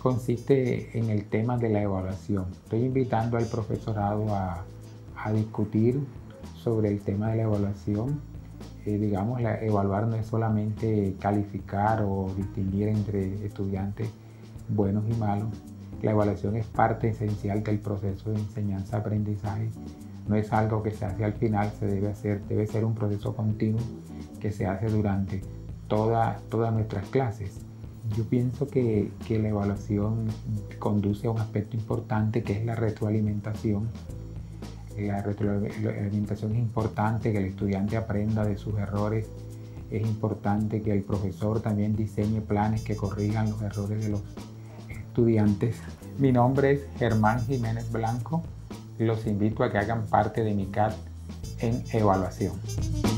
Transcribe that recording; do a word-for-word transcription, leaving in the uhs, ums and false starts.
consiste en el tema de la evaluación. Estoy invitando al profesorado a, a discutir sobre el tema de la evaluación. Eh, digamos, la, evaluar no es solamente calificar o distinguir entre estudiantes buenos y malos. La evaluación es parte esencial del proceso de enseñanza-aprendizaje. No es algo que se hace al final, se debe hacer, debe ser un proceso continuo que se hace durante toda, todas nuestras clases. Yo pienso que, que la evaluación conduce a un aspecto importante que es la retroalimentación. La retroalimentación es importante, que el estudiante aprenda de sus errores. Es importante que el profesor también diseñe planes que corrijan los errores de los estudiantes. Mi nombre es Germán Jiménez Blanco. Los invito a que hagan parte de mi C A T en evaluación.